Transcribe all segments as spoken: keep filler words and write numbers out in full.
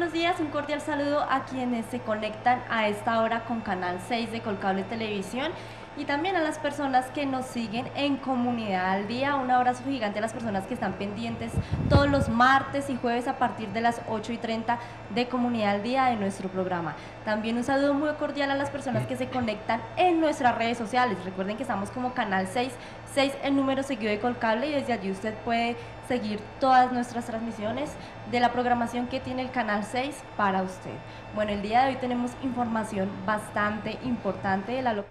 buenos días, un cordial saludo a quienes se conectan a esta hora con Canal seis de Colcable Televisión y también a las personas que nos siguen en Comunidad al Día. Un abrazo gigante a las personas que están pendientes todos los martes y jueves a partir de las ocho y treinta de Comunidad al Día de nuestro programa. También un saludo muy cordial a las personas que se conectan en nuestras redes sociales. Recuerden que estamos como Canal seis, seis el número seguido de Colcable, y desde allí usted puede seguir todas nuestras transmisiones de la programación que tiene el Canal seis para usted. Bueno, el día de hoy tenemos información bastante importante de la localidad.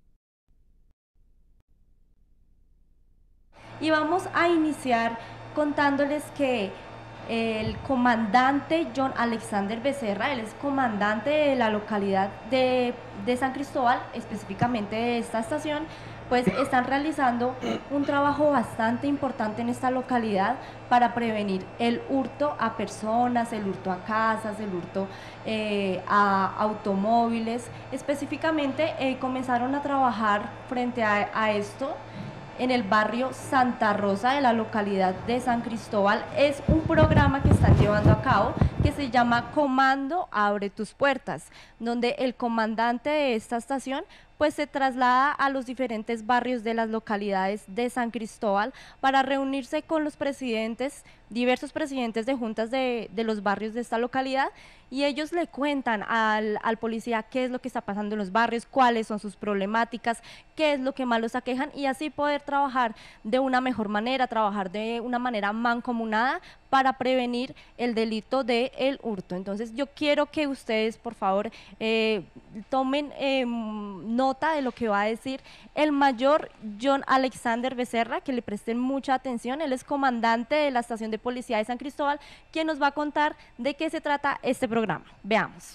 Y vamos a iniciar contándoles que el comandante John Alexander Becerra, él es comandante de la localidad de, de San Cristóbal, específicamente de esta estación, pues están realizando un trabajo bastante importante en esta localidad para prevenir el hurto a personas, el hurto a casas, el hurto eh, a automóviles. Específicamente eh, comenzaron a trabajar frente a, a esto en el barrio Santa Rosa de la localidad de San Cristóbal. Es un programa que están llevando a cabo que se llama Comando Abre Tus Puertas, donde el comandante de esta estación pues se traslada a los diferentes barrios de las localidades de San Cristóbal para reunirse con los presidentes, diversos presidentes de juntas de, de los barrios de esta localidad, y ellos le cuentan al, al policía qué es lo que está pasando en los barrios, cuáles son sus problemáticas, qué es lo que más los aquejan, y así poder trabajar de una mejor manera, trabajar de una manera mancomunada para prevenir el delito de el hurto. Entonces yo quiero que ustedes por favor eh, tomen eh, nota de lo que va a decir el mayor John Alexander Becerra, que le presten mucha atención. Él es comandante de la estación de policía de San Cristóbal, quien nos va a contar de qué se trata este programa. Veamos.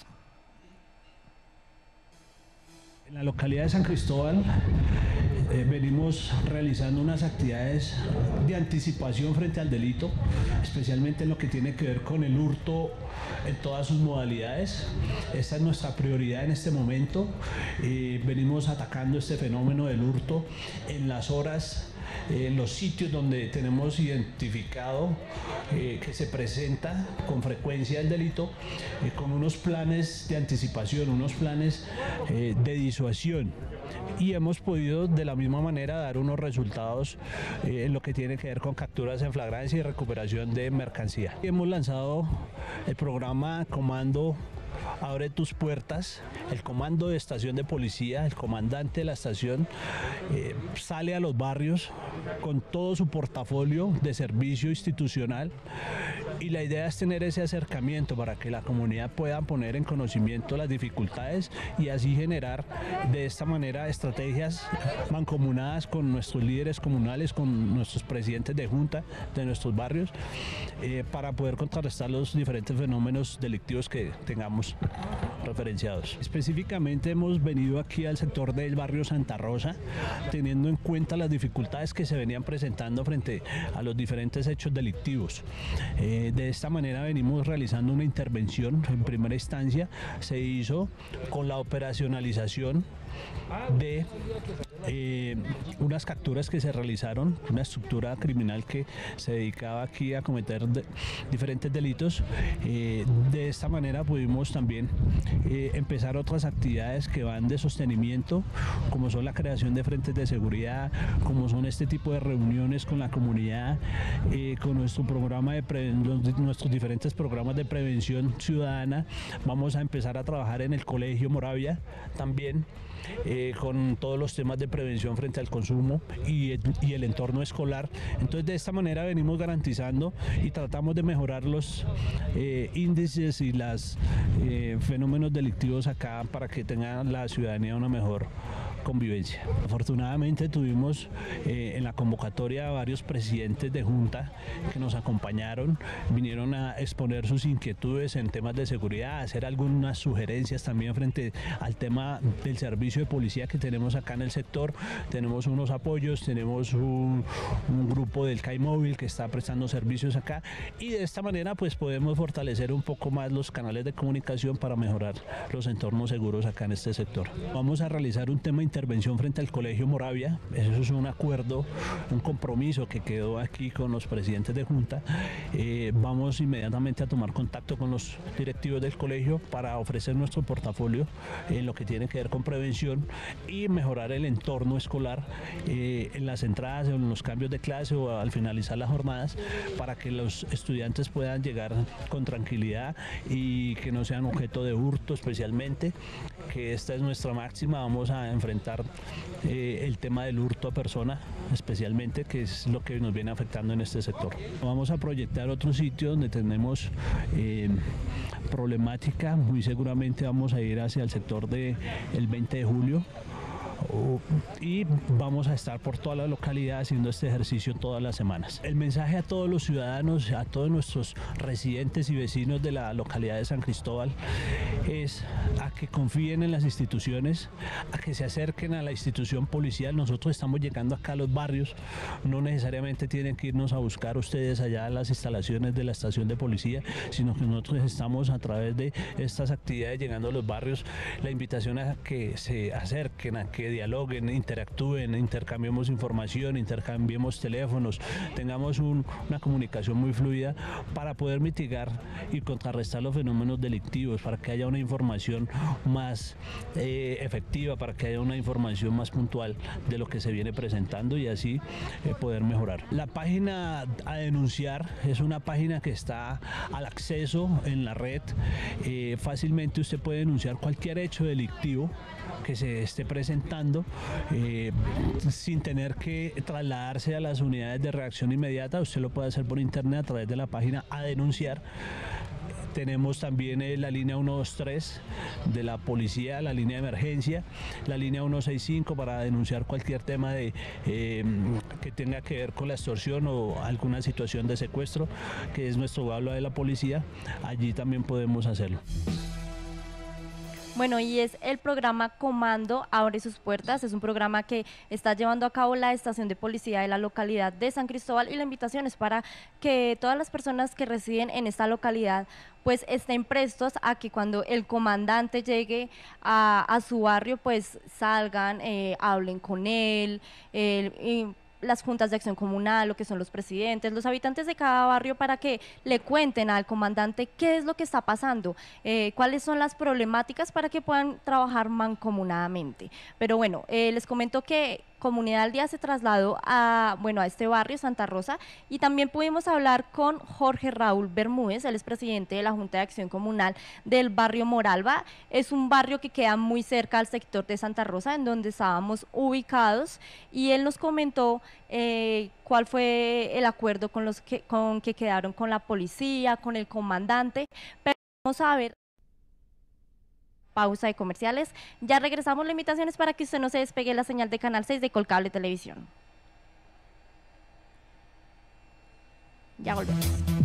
En la localidad de San Cristóbal eh, venimos realizando unas actividades de anticipación frente al delito, especialmente en lo que tiene que ver con el hurto en todas sus modalidades. Esta es nuestra prioridad en este momento. Eh, venimos atacando este fenómeno del hurto en las horas, en eh, los sitios donde tenemos identificado eh, que se presenta con frecuencia el delito, eh, con unos planes de anticipación, unos planes eh, de disuasión, y hemos podido de la misma manera dar unos resultados eh, en lo que tiene que ver con capturas en flagrancia y recuperación de mercancía. Hemos lanzado el programa Comando Abre Tus Puertas. El comando de estación de policía, el comandante de la estación eh, sale a los barrios con todo su portafolio de servicio institucional, y la idea es tener ese acercamiento para que la comunidad pueda poner en conocimiento las dificultades y así generar de esta manera estrategias mancomunadas con nuestros líderes comunales, con nuestros presidentes de junta de nuestros barrios, eh, para poder contrarrestar los diferentes fenómenos delictivos que tengamos referenciados. Específicamente hemos venido aquí al sector del barrio Santa Rosa, teniendo en cuenta las dificultades que se venían presentando frente a los diferentes hechos delictivos. Eh, de esta manera venimos realizando una intervención. En primera instancia se hizo con la operacionalización de eh, unas capturas que se realizaron, una estructura criminal que se dedicaba aquí a cometer de, diferentes delitos. Eh, de esta manera pudimos también eh, empezar otras actividades que van de sostenimiento, como son la creación de frentes de seguridad, como son este tipo de reuniones con la comunidad, eh, con nuestro programa de pre nuestros diferentes programas de prevención ciudadana. Vamos a empezar a trabajar en el Colegio Moravia también, Eh, con todos los temas de prevención frente al consumo y, y el entorno escolar. Entonces de esta manera venimos garantizando y tratamos de mejorar los eh, índices y los eh, fenómenos delictivos acá para que tenga la ciudadanía una mejor convivencia. Afortunadamente tuvimos eh, en la convocatoria a varios presidentes de junta que nos acompañaron, vinieron a exponer sus inquietudes en temas de seguridad, hacer algunas sugerencias también frente al tema del servicio de policía que tenemos acá en el sector. Tenemos unos apoyos, tenemos un, un grupo del C A I móvil que está prestando servicios acá, y de esta manera pues podemos fortalecer un poco más los canales de comunicación para mejorar los entornos seguros acá en este sector. Vamos a realizar un tema intervención frente al Colegio Moravia. Eso es un acuerdo, un compromiso que quedó aquí con los presidentes de Junta. Eh, vamos inmediatamente a tomar contacto con los directivos del colegio para ofrecer nuestro portafolio en lo que tiene que ver con prevención y mejorar el entorno escolar eh, en las entradas, en los cambios de clase o al finalizar las jornadas, para que los estudiantes puedan llegar con tranquilidad y que no sean objeto de hurto, especialmente, que esta es nuestra máxima. Vamos a enfrentar eh, el tema del hurto a persona, especialmente, que es lo que nos viene afectando en este sector. Vamos a proyectar otro sitio donde tenemos eh, problemática. Muy seguramente vamos a ir hacia el sector del veinte de julio. Y vamos a estar por toda la localidad haciendo este ejercicio todas las semanas. El mensaje a todos los ciudadanos, a todos nuestros residentes y vecinos de la localidad de San Cristóbal es a que confíen en las instituciones, a que se acerquen a la institución policial. Nosotros estamos llegando acá a los barrios, no necesariamente tienen que irnos a buscar ustedes allá a las instalaciones de la estación de policía, sino que nosotros estamos a través de estas actividades llegando a los barrios. La invitación a que se acerquen, a que dialoguen, interactúen, intercambiemos información, intercambiemos teléfonos, tengamos un, una comunicación muy fluida para poder mitigar y contrarrestar los fenómenos delictivos, para que haya una información más eh, efectiva, para que haya una información más puntual de lo que se viene presentando y así eh, poder mejorar. La página a denunciar es una página que está al acceso en la red. Eh, fácilmente usted puede denunciar cualquier hecho delictivo que se esté presentando eh, sin tener que trasladarse a las unidades de reacción inmediata. Usted lo puede hacer por internet a través de la página a denunciar. Tenemos también eh, la línea ciento veintitrés de la policía, la línea de emergencia, la línea ciento sesenta y cinco para denunciar cualquier tema de, eh, que tenga que ver con la extorsión o alguna situación de secuestro, que es nuestro habla de la policía. Allí también podemos hacerlo. Bueno, y es el programa Comando Abre Sus Puertas. Es un programa que está llevando a cabo la estación de policía de la localidad de San Cristóbal, y la invitación es para que todas las personas que residen en esta localidad pues estén prestos a que cuando el comandante llegue a, a su barrio pues salgan, eh, hablen con él, eh, y las juntas de acción comunal, lo que son los presidentes, los habitantes de cada barrio, para que le cuenten al comandante qué es lo que está pasando, eh, cuáles son las problemáticas, para que puedan trabajar mancomunadamente. Pero bueno, eh, les comento que Comunidad al Día se trasladó a, bueno, a este barrio, Santa Rosa, y también pudimos hablar con Jorge Raúl Bermúdez. Él es presidente de la Junta de Acción Comunal del barrio Moralba. Es un barrio que queda muy cerca al sector de Santa Rosa, en donde estábamos ubicados, y él nos comentó eh, cuál fue el acuerdo con los que, con que quedaron con la policía, con el comandante. Pero vamos a ver pausa de comerciales. Ya regresamos. La invitación es para que usted no se despegue la señal de Canal seis de Colcable Televisión. Ya volvemos.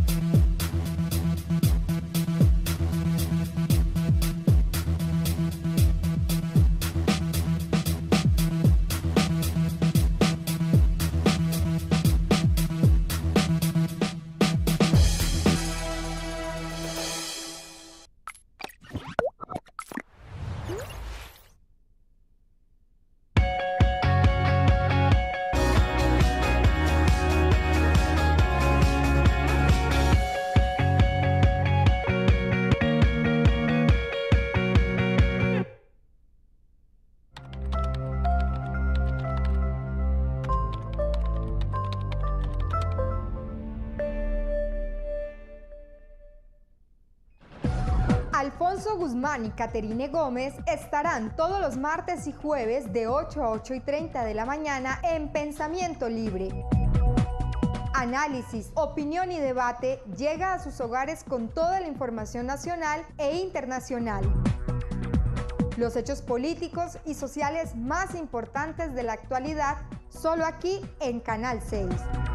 Alfonso Guzmán y Caterine Gómez estarán todos los martes y jueves de ocho a ocho y treinta de la mañana en Pensamiento Libre. Análisis, opinión y debate llega a sus hogares con toda la información nacional e internacional. Los hechos políticos y sociales más importantes de la actualidad, solo aquí en Canal seis.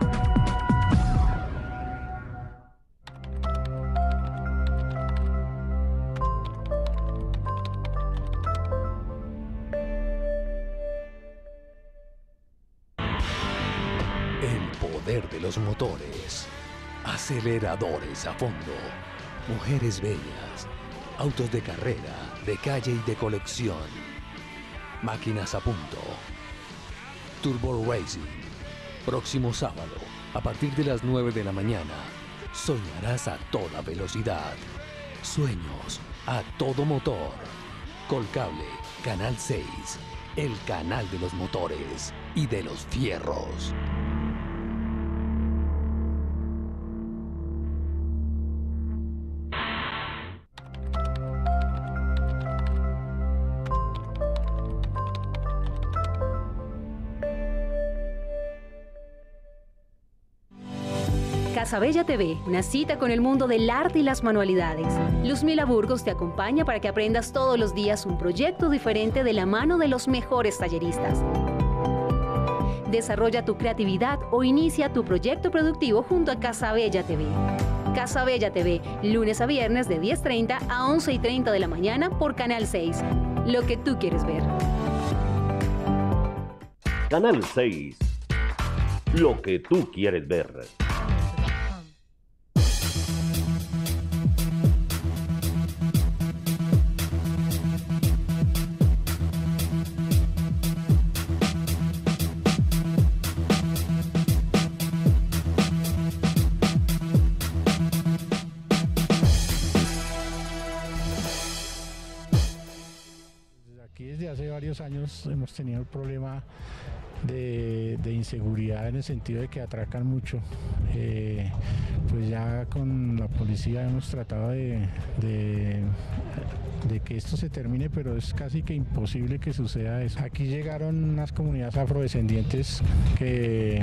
De los motores, aceleradores a fondo, mujeres bellas, autos de carrera, de calle y de colección. Máquinas a punto. Turbo Racing. Próximo sábado, a partir de las nueve de la mañana. Soñarás a toda velocidad. Sueños a todo motor. Colcable, Canal seis. El canal de los motores y de los fierros. Casabella T V, una cita con el mundo del arte y las manualidades. Luzmila Burgos te acompaña para que aprendas todos los días un proyecto diferente de la mano de los mejores talleristas. Desarrolla tu creatividad o inicia tu proyecto productivo junto a Casabella T V. Casabella T V, lunes a viernes de diez treinta a once y treinta de la mañana por Canal seis. Lo que tú quieres ver. Canal seis. Lo que tú quieres ver. Aquí desde hace varios años hemos tenido el problema de, de inseguridad en el sentido de que atracan mucho. Eh, pues ya con la policía hemos tratado de, de, de que esto se termine, pero es casi que imposible que suceda eso. Aquí llegaron unas comunidades afrodescendientes que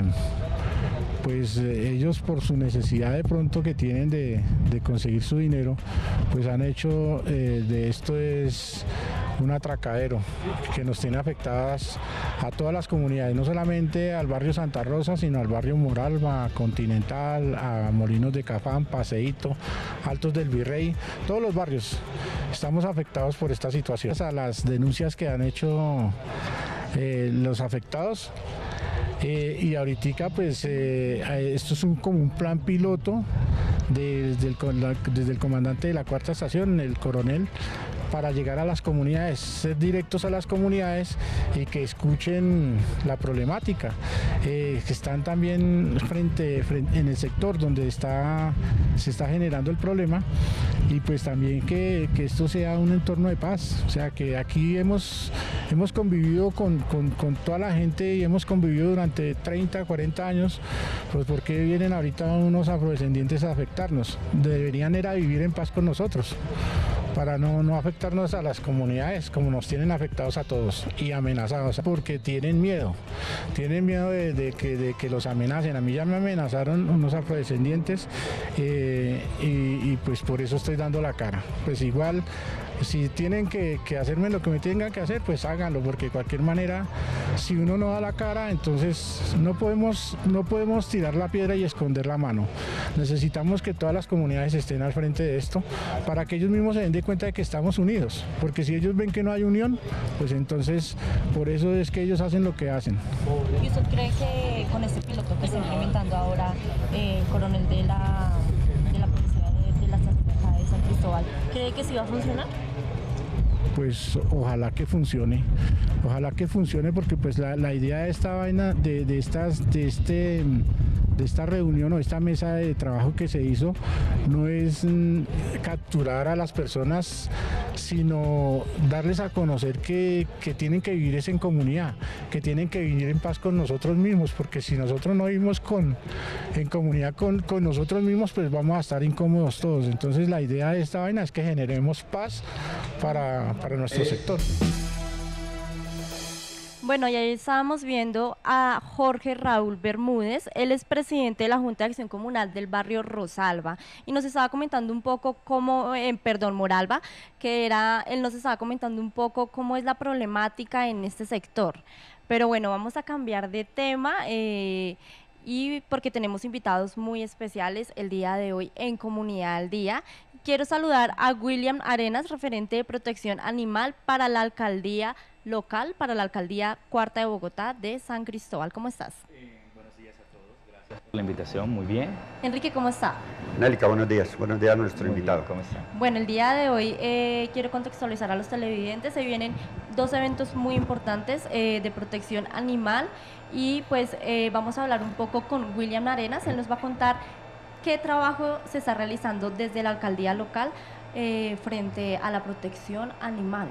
pues ellos por su necesidad de pronto que tienen de, de conseguir su dinero, pues han hecho eh, de esto es un atracadero que nos tiene afectadas a todas las comunidades, no solamente al barrio Santa Rosa, sino al barrio Moralba, Continental, a Molinos de Cafán, Paseíto, Altos del Virrey, todos los barrios estamos afectados por esta situación. A las denuncias que han hecho eh, los afectados, Eh, y ahorita pues eh, esto es un, como un plan piloto de, desde, el, desde el comandante de la cuarta estación, el coronel, para llegar a las comunidades, ser directos a las comunidades y que escuchen la problemática, eh, que están también frente, frente en el sector donde está, se está generando el problema, y pues también que, que esto sea un entorno de paz, o sea que aquí hemos, hemos convivido con, con, con toda la gente y hemos convivido durante treinta, cuarenta años, pues ¿por qué vienen ahorita unos afrodescendientes a afectarnos? Deberían era vivir en paz con nosotros, para no, no afectarnos a las comunidades como nos tienen afectados a todos y amenazados, porque tienen miedo, tienen miedo de, de, que, de que los amenacen. A mí ya me amenazaron unos afrodescendientes eh, y, y pues por eso estoy dando la cara. Pues igual, si tienen que, que hacerme lo que me tengan que hacer, pues háganlo, porque de cualquier manera, si uno no da la cara, entonces no podemos, no podemos tirar la piedra y esconder la mano. Necesitamos que todas las comunidades estén al frente de esto, para que ellos mismos se den de cuenta de que estamos unidos, porque si ellos ven que no hay unión, pues entonces por eso es que ellos hacen lo que hacen. ¿Y usted cree que con este piloto que está implementando ahora eh, el coronel de la, de la policía de, de la estación de acá de San Cristóbal, cree que sí va a funcionar? Pues ojalá que funcione, ojalá que funcione, porque pues la, la idea de esta vaina, de, de estas, de este, de esta reunión o esta mesa de trabajo que se hizo, no es mm, capturar a las personas, sino darles a conocer que, que tienen que vivir es en comunidad, que tienen que vivir en paz con nosotros mismos, porque si nosotros no vivimos con, en comunidad con, con nosotros mismos, pues vamos a estar incómodos todos. Entonces la idea de esta vaina es que generemos paz para, para nuestro sector. Bueno, y ahí estábamos viendo a Jorge Raúl Bermúdez, él es presidente de la Junta de Acción Comunal del barrio Rosalba, y nos estaba comentando un poco cómo, eh, perdón, Moralba, que era, él nos estaba comentando un poco cómo es la problemática en este sector. Pero bueno, vamos a cambiar de tema, eh, y porque tenemos invitados muy especiales el día de hoy en Comunidad al Día. Quiero saludar a William Arenas, referente de protección animal para la alcaldía local, para la alcaldía cuarta de Bogotá de San Cristóbal. ¿Cómo estás? Eh, buenos días a todos, gracias por La invitación, muy bien. Enrique, ¿cómo está? Nélica, buenos días. Buenos días a nuestro Muy invitado. bien, ¿cómo está? Bueno, el día de hoy eh, quiero contextualizar a los televidentes. Se vienen dos eventos muy importantes eh, de protección animal y pues eh, vamos a hablar un poco con William Arenas. Él nos va a contar qué trabajo se está realizando desde la alcaldía local eh, frente a la protección animal.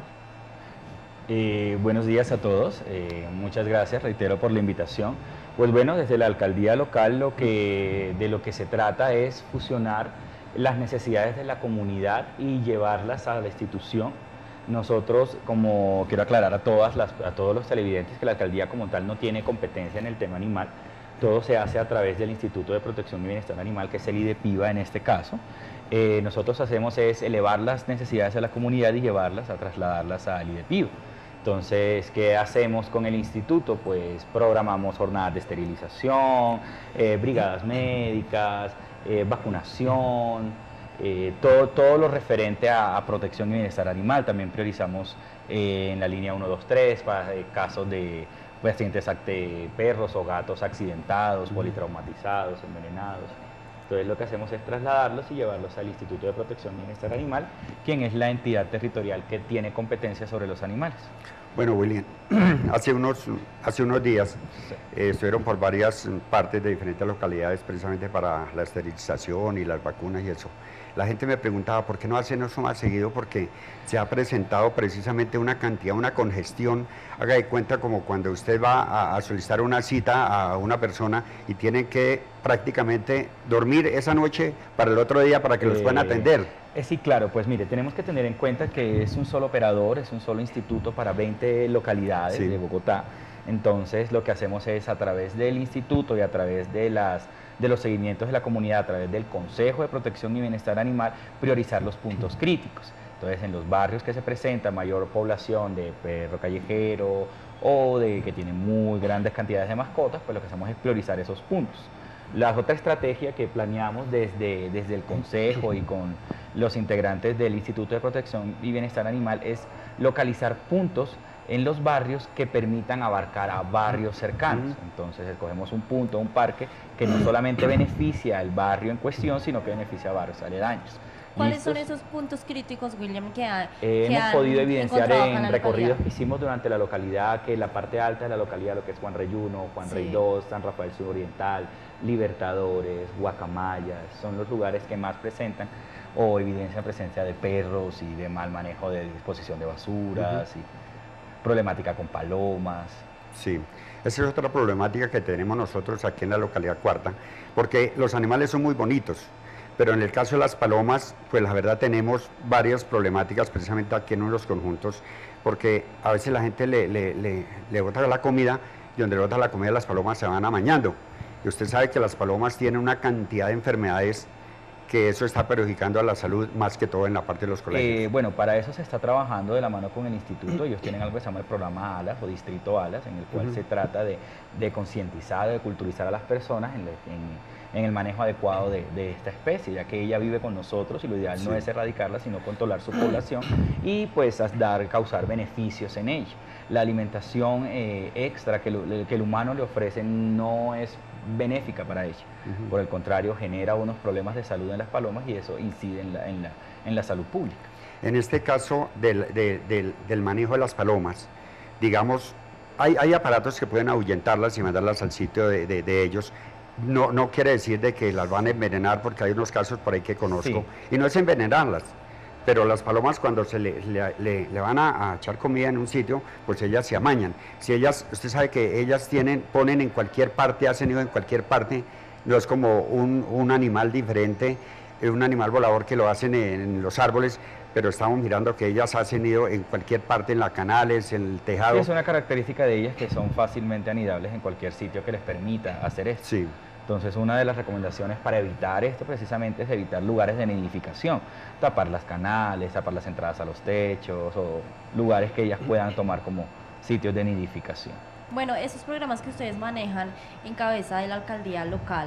Eh, buenos días a todos. Eh, muchas gracias, reitero, por la invitación. Pues bueno, desde la alcaldía local lo que, de lo que se trata es fusionar las necesidades de la comunidad y llevarlas a la institución. Nosotros, como quiero aclarar a, todas las, a todos los televidentes que la alcaldía como tal no tiene competencia en el tema animal, todo se hace a través del Instituto de Protección y Bienestar Animal, que es el IDEPIBA en este caso. Eh, nosotros hacemos es elevar las necesidades de la comunidad y llevarlas a trasladarlas al IDEPIBA. Entonces, ¿qué hacemos con el instituto? Pues programamos jornadas de esterilización, eh, brigadas médicas, eh, vacunación, eh, todo, todo lo referente a, a protección y bienestar animal. También priorizamos eh, en la línea uno, dos, tres para eh, casos de pacientes de perros o gatos accidentados, politraumatizados, envenenados. Entonces lo que hacemos es trasladarlos y llevarlos al Instituto de Protección y Bienestar Animal, quien es la entidad territorial que tiene competencia sobre los animales. Bueno, William, hace unos, hace unos días eh, estuvieron por varias partes de diferentes localidades precisamente para la esterilización y las vacunas y eso. La gente me preguntaba por qué no hacen eso más seguido, porque se ha presentado precisamente una cantidad, una congestión. Haga de cuenta como cuando usted va a, a solicitar una cita a una persona y tienen que prácticamente dormir esa noche para el otro día para que los puedan atender. Eh, sí, claro, pues mire, tenemos que tener en cuenta que es un solo operador, es un solo instituto para veinte localidades sí. de Bogotá. Entonces lo que hacemos es a través del instituto y a través de, las, de los seguimientos de la comunidad, a través del Consejo de Protección y Bienestar Animal, priorizar los puntos críticos. Entonces en los barrios que se presenta mayor población de perro callejero o de que tienen muy grandes cantidades de mascotas, pues lo que hacemos es priorizar esos puntos. La otra estrategia que planeamos desde, desde el Consejo y con los integrantes del Instituto de Protección y Bienestar Animal es localizar puntos en los barrios que permitan abarcar a barrios cercanos. Entonces escogemos un punto, un parque que no solamente beneficia al barrio en cuestión, sino que beneficia a barrios aledaños. ¿Cuáles ¿Listos? son esos puntos críticos, William, que, ha, eh, que hemos han podido evidenciar en recorridos localidad? que hicimos durante la localidad, que la parte alta de la localidad, lo que es Juan Rey uno, Juan Sí. Rey dos, San Rafael Suroriental, Libertadores, Guacamayas, son los lugares que más presentan o evidencian presencia de perros y de mal manejo de disposición de basuras, uh-huh. y problemática con palomas. Sí, esa es otra problemática que tenemos nosotros aquí en la localidad Cuarta, porque los animales son muy bonitos, pero en el caso de las palomas, pues la verdad tenemos varias problemáticas precisamente aquí en uno de los conjuntos, porque a veces la gente le, le, le, le bota la comida y donde le bota la comida las palomas se van amañando. Y usted sabe que las palomas tienen una cantidad de enfermedades que eso está perjudicando a la salud más que todo en la parte de los colegios. Eh, bueno, para eso se está trabajando de la mano con el instituto. Ellos tienen algo que se llama el programa ALAS o Distrito ALAS, en el cual uh-huh. se trata de, de concientizar, de culturizar a las personas en, le, en, en el manejo adecuado de, de esta especie, ya que ella vive con nosotros y lo ideal sí. no es erradicarla, sino controlar su población y pues dar, causar beneficios en ella. La alimentación eh, extra que, lo, que el humano le ofrece no es benéfica para ella. Uh-huh. Por el contrario, genera unos problemas de salud en las palomas y eso incide en la, en la, en la salud pública. En este caso del, de, del, del manejo de las palomas, digamos, hay, hay aparatos que pueden ahuyentarlas y mandarlas al sitio de, de, de ellos. No, no quiere decir de que las van a envenenar, porque hay unos casos por ahí que conozco, sí. y no es envenenarlas. Pero las palomas cuando se le, le, le, le van a, a echar comida en un sitio, pues ellas se amañan. Si ellas, usted sabe que ellas tienen, ponen en cualquier parte, hacen nido en cualquier parte, no es como un, un animal diferente, un animal volador que lo hacen en, en los árboles, pero estamos mirando que ellas hacen nido en cualquier parte, en las canales, en el tejado. Sí, es una característica de ellas que son fácilmente anidables en cualquier sitio que les permita hacer esto. Sí. Entonces una de las recomendaciones para evitar esto precisamente es evitar lugares de nidificación, tapar las canales, tapar las entradas a los techos o lugares que ellas puedan tomar como sitios de nidificación. Bueno, esos programas que ustedes manejan en cabeza de la alcaldía local,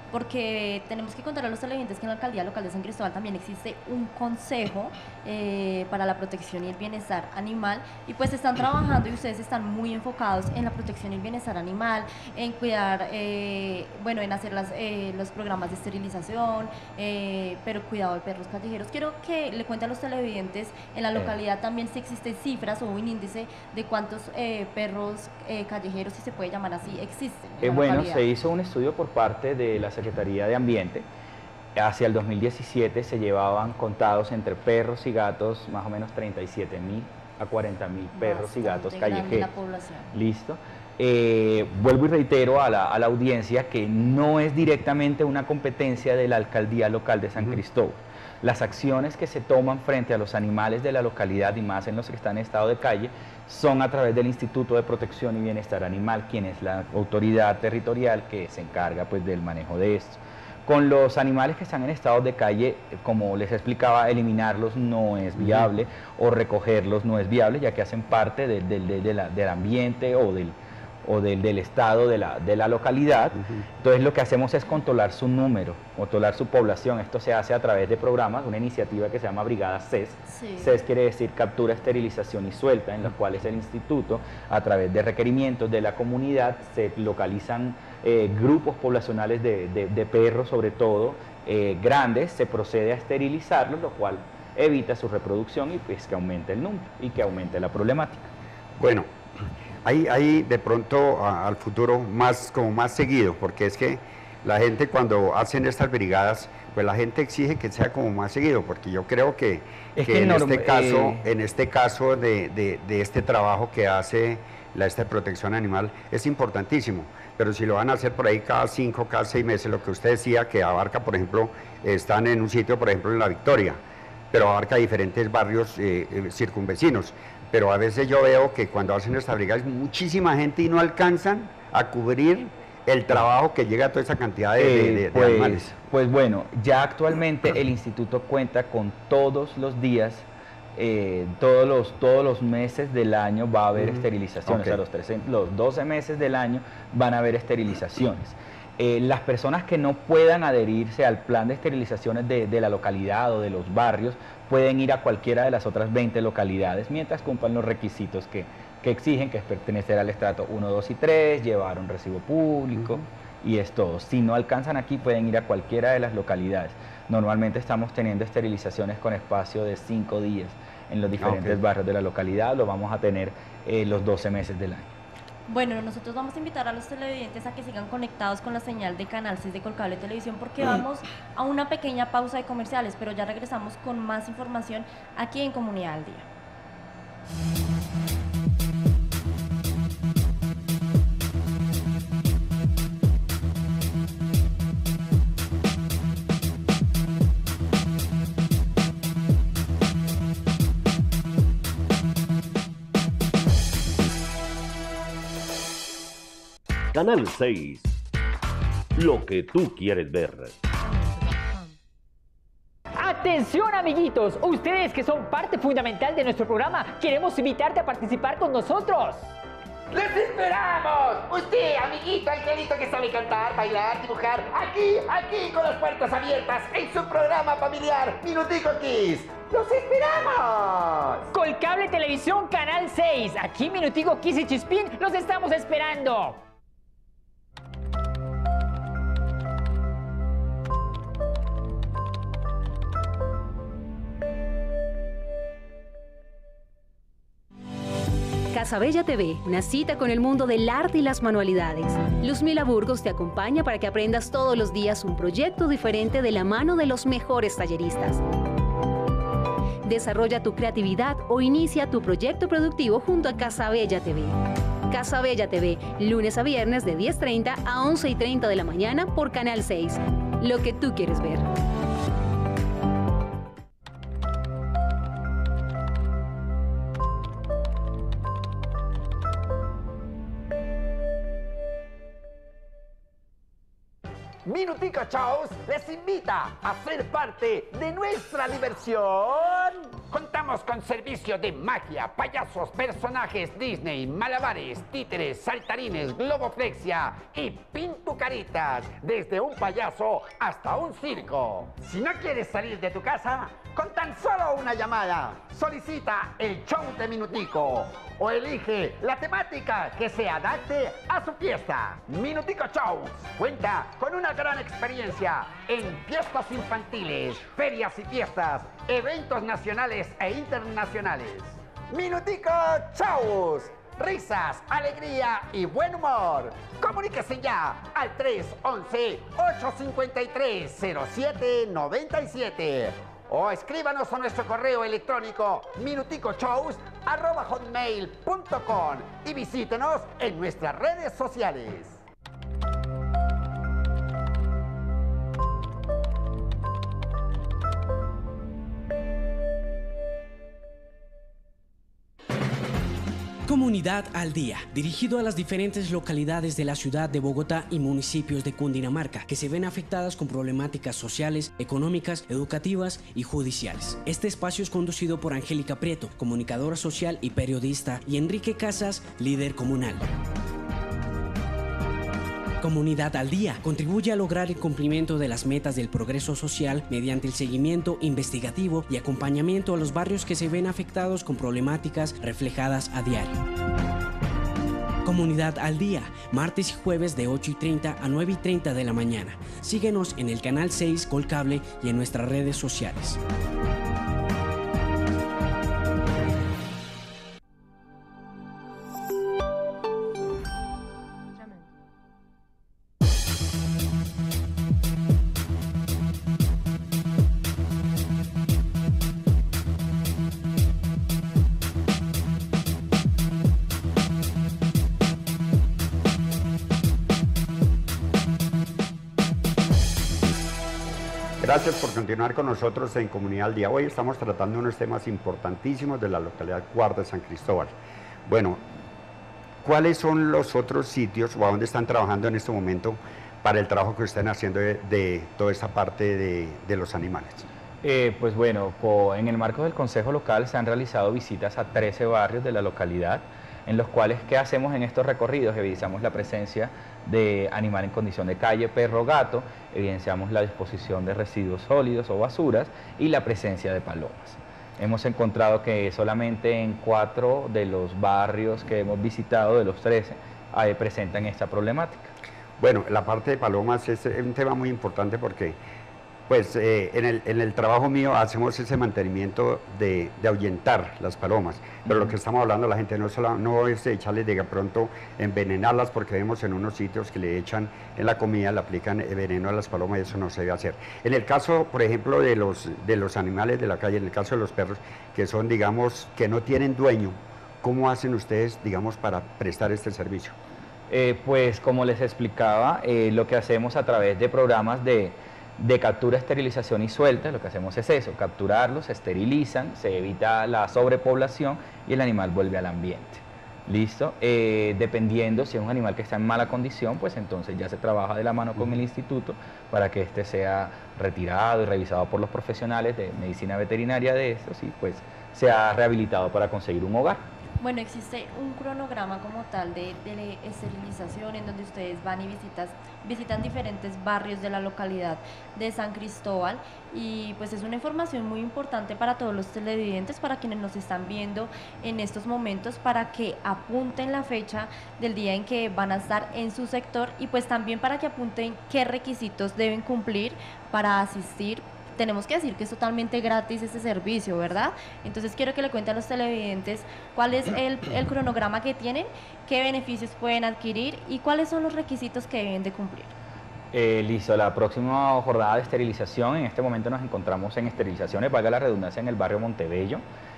porque tenemos que contar a los televidentes que en la Alcaldía Local de San Cristóbal también existe un consejo eh, para la protección y el bienestar animal, y pues están trabajando y ustedes están muy enfocados en la protección y el bienestar animal, en cuidar, eh, bueno, en hacer las, eh, los programas de esterilización, eh, pero cuidado de perros callejeros. Quiero que le cuente a los televidentes en la localidad también si existen cifras o un índice de cuántos eh, perros eh, callejeros, si se puede llamar así, existen. Eh, bueno, se hizo un estudio por parte de la Secretaría de Ambiente. Hacia el dos mil diecisiete se llevaban contados entre perros y gatos más o menos treinta y siete mil a cuarenta mil perros Bastante y gatos callejeros. La población. Listo. Eh, vuelvo y reitero a la, a la audiencia que no es directamente una competencia de la Alcaldía Local de San uh-huh. Cristóbal. Las acciones que se toman frente a los animales de la localidad y más en los que están en estado de calle son a través del Instituto de Protección y Bienestar Animal, quien es la autoridad territorial que se encarga pues del manejo de esto. Con los animales que están en estado de calle, como les explicaba, eliminarlos no es viable o recogerlos no es viable, ya que hacen parte de, de, de, de la, del ambiente o del o del, del estado de la, de la localidad. Uh-huh. Entonces lo que hacemos es controlar su número, controlar su población. Esto se hace a través de programas, una iniciativa que se llama Brigada C E S. Sí. C E S quiere decir captura, esterilización y suelta, en los cuales el instituto, a través de requerimientos de la comunidad, se localizan eh, grupos poblacionales de, de, de perros, sobre todo eh, grandes, se procede a esterilizarlos, lo cual evita su reproducción y pues que aumente el número y que aumente la problemática. Bueno, Hay, hay de pronto a, al futuro más, como más seguido, porque es que la gente cuando hacen estas brigadas, pues la gente exige que sea como más seguido, porque yo creo que, que, que en, no, este caso, eh... en este caso de, de, de este trabajo que hace la esta protección animal es importantísimo, pero si lo van a hacer por ahí cada cinco, cada seis meses, lo que usted decía, que abarca, por ejemplo, están en un sitio, por ejemplo, en La Victoria, pero abarca diferentes barrios eh, eh, circunvecinos. Pero a veces yo veo que cuando hacen estas brigadas muchísima gente y no alcanzan a cubrir el trabajo que llega a toda esa cantidad de, de, de, pues, de animales. Pues bueno, ya actualmente el instituto cuenta con todos los días, eh, todos, los, todos los meses del año va a haber mm, esterilizaciones, okay. O sea, los, trece, los doce meses del año van a haber esterilizaciones. Eh, las personas que no puedan adherirse al plan de esterilizaciones de, de la localidad o de los barrios pueden ir a cualquiera de las otras veinte localidades mientras cumplan los requisitos que, que exigen, que es pertenecer al estrato uno, dos y tres, llevar un recibo público uh-huh. y es todo. Si no alcanzan aquí pueden ir a cualquiera de las localidades. Normalmente estamos teniendo esterilizaciones con espacio de cinco días en los diferentes okay. barrios de la localidad, lo vamos a tener eh, los doce meses del año. Bueno, nosotros vamos a invitar a los televidentes a que sigan conectados con la señal de Canal seis de Colcable Televisión porque vamos a una pequeña pausa de comerciales, pero ya regresamos con más información aquí en Comunidad al Día. Canal seis, lo que tú quieres ver. Atención amiguitos, ustedes que son parte fundamental de nuestro programa, queremos invitarte a participar con nosotros. ¡Les esperamos! Usted, amiguito, angelito que sabe cantar, bailar, dibujar, aquí, aquí con las puertas abiertas en su programa familiar Minutico Kids. ¡Los esperamos! Colcable Televisión Canal seis, aquí Minutico Kids y Chispín los estamos esperando. Casabella T V, una cita con el mundo del arte y las manualidades. Luzmila Burgos te acompaña para que aprendas todos los días un proyecto diferente de la mano de los mejores talleristas. Desarrolla tu creatividad o inicia tu proyecto productivo junto a Casabella T V. Casabella T V, lunes a viernes de diez treinta a once y treinta de la mañana por Canal seis. Lo que tú quieres ver. Minutico Shows les invita a ser parte de nuestra diversión. Contamos Contamos con servicio de magia, payasos, personajes Disney, malabares, títeres, saltarines, globoflexia y pintucaritas, desde un payaso hasta un circo. Si no quieres salir de tu casa, con tan solo una llamada, solicita el show de Minutico o elige la temática que se adapte a su fiesta. Minutico Shows cuenta con una gran experiencia en fiestas infantiles, ferias y fiestas, eventos nacionales e internacionales. Minutico Shows. Risas, alegría y buen humor. Comuníquese ya al tres once, ocho cinco tres, cero siete nueve siete o escríbanos a nuestro correo electrónico minuticochows arroba hotmail punto com y visítenos en nuestras redes sociales. Comunidad al Día, dirigido a las diferentes localidades de la ciudad de Bogotá y municipios de Cundinamarca que se ven afectadas con problemáticas sociales, económicas, educativas y judiciales. Este espacio es conducido por Angélica Prieto, comunicadora social y periodista, y Enrique Casas, líder comunal. Comunidad al Día contribuye a lograr el cumplimiento de las metas del progreso social mediante el seguimiento investigativo y acompañamiento a los barrios que se ven afectados con problemáticas reflejadas a diario. Comunidad al Día, martes y jueves de ocho y treinta a nueve y treinta de la mañana. Síguenos en el canal seis Colcable y en nuestras redes sociales. Gracias por continuar con nosotros en Comunidad al Día. Hoy estamos tratando unos temas importantísimos de la localidad Guarda de San Cristóbal. Bueno, ¿cuáles son los otros sitios o a dónde están trabajando en este momento para el trabajo que están haciendo de, de toda esta parte de, de los animales? Eh, pues bueno, en el marco del Consejo Local se han realizado visitas a trece barrios de la localidad, en los cuales, ¿qué hacemos en estos recorridos? Evidenciamos la presencia de animal en condición de calle, perro, gato, evidenciamos la disposición de residuos sólidos o basuras y la presencia de palomas. Hemos encontrado que solamente en cuatro de los barrios que hemos visitado, de los trece, eh, presentan esta problemática. Bueno, la parte de palomas es un tema muy importante porque pues eh, en, el, en el trabajo mío hacemos ese mantenimiento de, de ahuyentar las palomas, pero uh-huh. Lo que estamos hablando la gente no, solo, no es de echarles de pronto envenenarlas, porque vemos en unos sitios que le echan en la comida, le aplican veneno a las palomas y eso no se debe hacer. En el caso, por ejemplo, de los, de los animales de la calle, en el caso de los perros, que son, digamos, que no tienen dueño, ¿cómo hacen ustedes, digamos, para prestar este servicio? Eh, pues como les explicaba, eh, lo que hacemos a través de programas de de captura, esterilización y suelta, lo que hacemos es eso, capturarlos, se esterilizan, se evita la sobrepoblación y el animal vuelve al ambiente. ¿Listo? Eh, dependiendo si es un animal que está en mala condición, pues entonces ya se trabaja de la mano con el instituto para que éste sea retirado y revisado por los profesionales de medicina veterinaria de estos y pues sea rehabilitado para conseguir un hogar. Bueno, existe un cronograma como tal de, de esterilización en donde ustedes van y visitas, visitan diferentes barrios de la localidad de San Cristóbal y pues es una información muy importante para todos los televidentes, para quienes nos están viendo en estos momentos, para que apunten la fecha del día en que van a estar en su sector y pues también para que apunten qué requisitos deben cumplir para asistir. Tenemos que decir que es totalmente gratis este servicio, ¿verdad? Entonces quiero que le cuente a los televidentes cuál es el, el cronograma que tienen, qué beneficios pueden adquirir y cuáles son los requisitos que deben de cumplir. Eh, listo, la próxima jornada de esterilización, en este momento nos encontramos en esterilizaciones, valga la redundancia, en el barrio Montebello,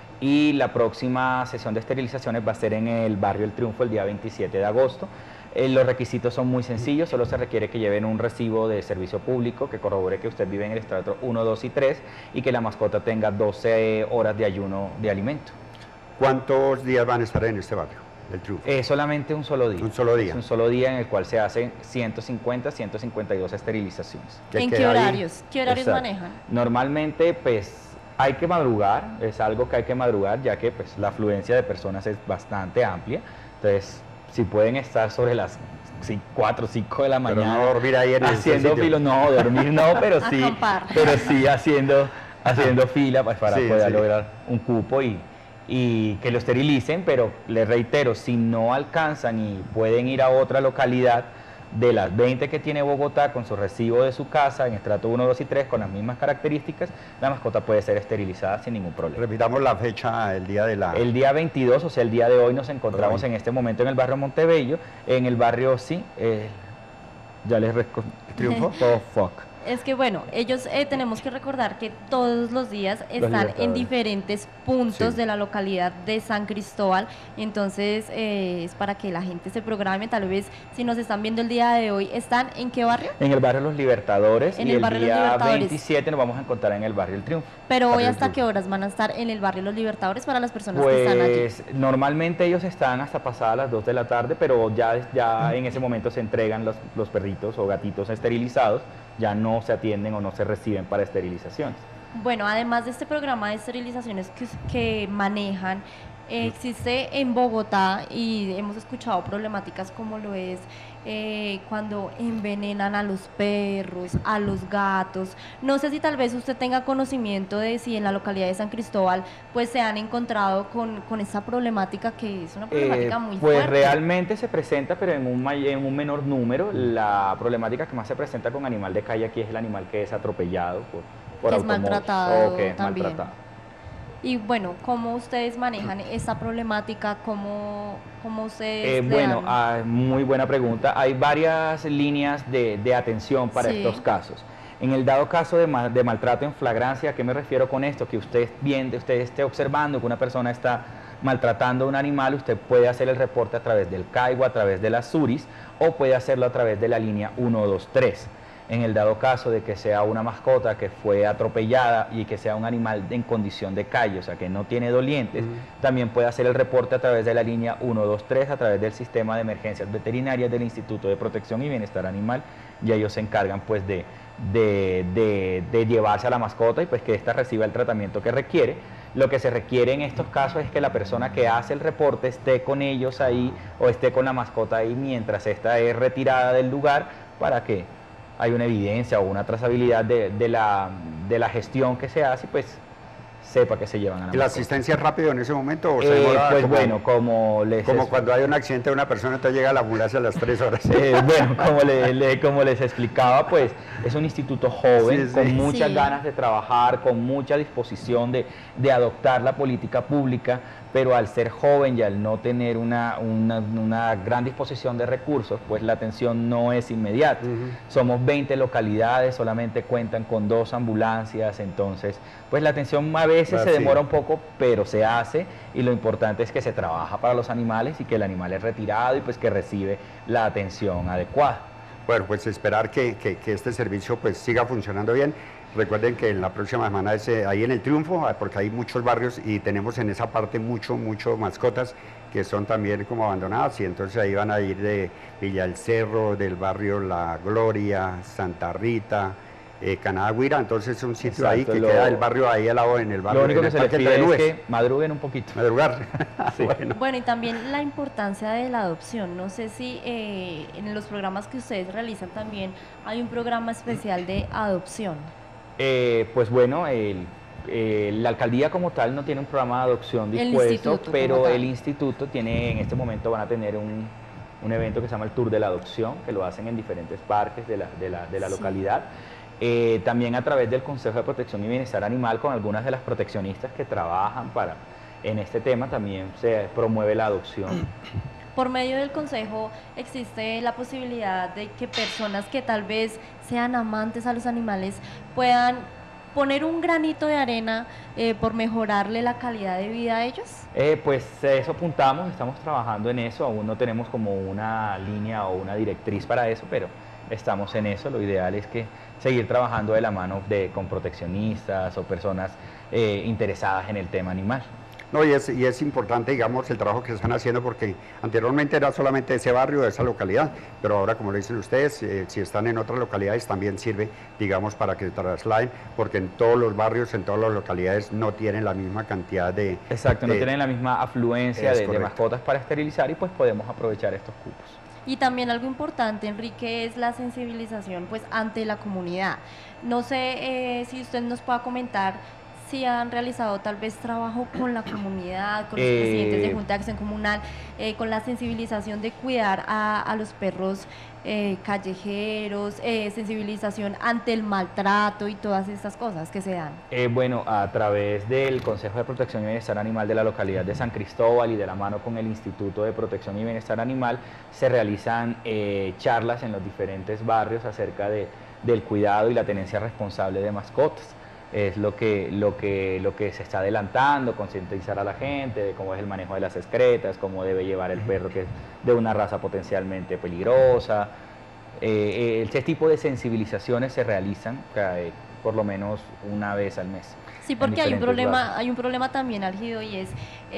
y la próxima sesión de esterilizaciones va a ser en el barrio El Triunfo el día veintisiete de agosto. Eh, los requisitos son muy sencillos, solo se requiere que lleven un recibo de servicio público que corrobore que usted vive en el estrato uno, dos y tres y que la mascota tenga doce horas de ayuno de alimento. ¿Cuántos días van a estar en este barrio, El Triunfo? Eh, solamente un solo día. Un solo día. Es un solo día en el cual se hacen ciento cincuenta, ciento cincuenta y dos esterilizaciones. ¿En qué horarios? ¿Qué horarios manejan? Normalmente, pues, Hay que madrugar, es algo que hay que madrugar, ya que pues, la afluencia de personas es bastante amplia. Entonces, si pueden estar sobre las cuatro o cinco de la mañana, pero no dormir ahí en haciendo filo, no, dormir no, pero sí, pero sí haciendo, haciendo fila pues, para sí, poder sí. lograr un cupo y, y que lo esterilicen, pero les reitero, si no alcanzan y pueden ir a otra localidad de las veinte que tiene Bogotá con su recibo de su casa en estrato uno, dos y tres con las mismas características, la mascota puede ser esterilizada sin ningún problema. Repitamos la fecha, el día de la... El día veintidós, o sea, el día de hoy nos encontramos hoy. en este momento en el barrio Montebello, en el barrio, sí, eh, ya les recuerdo, Triunfo, oh, fuck. Es que bueno, ellos eh, tenemos que recordar que todos los días están los en diferentes puntos sí. de la localidad de San Cristóbal, entonces eh, es para que la gente se programe. Tal vez si nos están viendo el día de hoy, ¿están en qué barrio? En el barrio Los Libertadores, en y el, el barrio día Los Libertadores. veintisiete nos vamos a encontrar en el barrio El Triunfo. Pero hoy, ¿hasta qué horas van a estar en el barrio Los Libertadores para las personas pues, que están allí? Pues normalmente ellos están hasta pasadas las dos de la tarde, pero ya, ya en ese momento se entregan los, los perritos o gatitos esterilizados, ya no se atienden o no se reciben para esterilizaciones. Bueno, además de este programa de esterilizaciones que, que manejan, eh, existe en Bogotá y hemos escuchado problemáticas como lo es eh, cuando envenenan a los perros, a los gatos. No sé si tal vez usted tenga conocimiento de si en la localidad de San Cristóbal pues se han encontrado con, con esta problemática, que es una problemática eh, muy pues fuerte. Pues realmente se presenta, pero en un, en un menor número. La problemática que más se presenta con animal de calle aquí es el animal que es atropellado por, por que es maltratado, o que es también. maltratado. Y bueno, ¿cómo ustedes manejan esta problemática? ¿Cómo, cómo ustedes...? Eh, bueno, ah, muy buena pregunta. Hay varias líneas de, de atención para sí. estos casos. En el dado caso de, mal, de maltrato en flagrancia, ¿a qué me refiero con esto? Que usted, bien, usted esté observando que una persona está maltratando a un animal, usted puede hacer el reporte a través del CAIGO, a través de las SURIS, o puede hacerlo a través de la línea uno dos tres. En el dado caso de que sea una mascota que fue atropellada y que sea un animal en condición de calle, o sea que no tiene dolientes, uh-huh. también puede hacer el reporte a través de la línea uno dos tres, a través del sistema de emergencias veterinarias del Instituto de Protección y Bienestar Animal, y ellos se encargan pues de, de, de, de llevarse a la mascota y pues que ésta reciba el tratamiento que requiere. Lo que se requiere en estos casos es que la persona que hace el reporte esté con ellos ahí o esté con la mascota ahí mientras ésta es retirada del lugar, para que hay una evidencia o una trazabilidad de, de, la, de la gestión que se hace, pues sepa que se llevan a la ¿Y mascota. la asistencia es rápido en ese momento o se eh, demora? Pues como, bueno, como les... Como cuando hay un accidente de una persona, entonces llega la ambulancia a las tres horas. Eh, bueno, como, le, le, como les explicaba, pues es un instituto joven, sí, sí. con muchas sí. ganas de trabajar, con mucha disposición de, de adoptar la política pública, pero al ser joven y al no tener una, una, una gran disposición de recursos, pues la atención no es inmediata. Uh-huh. Somos veinte localidades, solamente cuentan con dos ambulancias, entonces pues la atención a veces ah, se demora sí. un poco, pero se hace, y lo importante es que se trabaja para los animales y que el animal es retirado y pues que recibe la atención adecuada. Bueno, pues esperar que, que, que este servicio pues siga funcionando bien. Recuerden que en la próxima semana es eh, ahí en El Triunfo, porque hay muchos barrios y tenemos en esa parte mucho, mucho mascotas que son también como abandonadas, y entonces ahí van a ir de Villa del Cerro, del barrio La Gloria, Santa Rita, eh, Canadagüira, entonces es un sitio Exacto, ahí que lo, queda el barrio ahí al lado en el barrio. Lo único que se les pide es que madruguen un poquito. Madrugar. sí. bueno. bueno, y también la importancia de la adopción. No sé si eh, en los programas que ustedes realizan también hay un programa especial de adopción. Eh, pues bueno, el, eh, la alcaldía como tal no tiene un programa de adopción dispuesto, pero el instituto tiene, en este momento van a tener un, un evento que se llama el Tour de la Adopción, que lo hacen en diferentes parques de la, de la, de la sí. localidad. Eh, también a través del Consejo de Protección y Bienestar Animal, con algunas de las proteccionistas que trabajan para, en este tema, también se promueve la adopción. Por medio del consejo existe la posibilidad de que personas que tal vez sean amantes a los animales puedan poner un granito de arena eh, por mejorarle la calidad de vida a ellos. Eh, pues eso apuntamos, estamos trabajando en eso, aún no tenemos como una línea o una directriz para eso, pero estamos en eso. Lo ideal es que seguir trabajando de la mano de, con proteccionistas o personas eh, interesadas en el tema animal. No, y es, y es importante, digamos, el trabajo que están haciendo, porque anteriormente era solamente ese barrio, de esa localidad, pero ahora, como lo dicen ustedes, eh, si están en otras localidades también sirve, digamos, para que se trasladen, porque en todos los barrios, en todas las localidades no tienen la misma cantidad de... Exacto, de, no tienen la misma afluencia de, de mascotas para esterilizar y pues podemos aprovechar estos cupos. Y también algo importante, Enrique, es la sensibilización pues ante la comunidad. No sé eh, si usted nos pueda comentar si han realizado tal vez trabajo con la comunidad, con los eh, presidentes de Junta de Acción Comunal, eh, con la sensibilización de cuidar a, a los perros eh, callejeros, eh, sensibilización ante el maltrato y todas estas cosas que se dan. Eh, bueno, a través del Consejo de Protección y Bienestar Animal de la localidad de San Cristóbal y de la mano con el Instituto de Protección y Bienestar Animal, se realizan eh, charlas en los diferentes barrios acerca de, del cuidado y la tenencia responsable de mascotas. Es lo que, lo, que, lo que se está adelantando, concientizar a la gente de cómo es el manejo de las excretas, cómo debe llevar el perro que es de una raza potencialmente peligrosa. Eh, este tipo de sensibilizaciones se realizan eh, por lo menos una vez al mes. Sí, porque hay un problema, hay un problema también, Álgido, y es eh,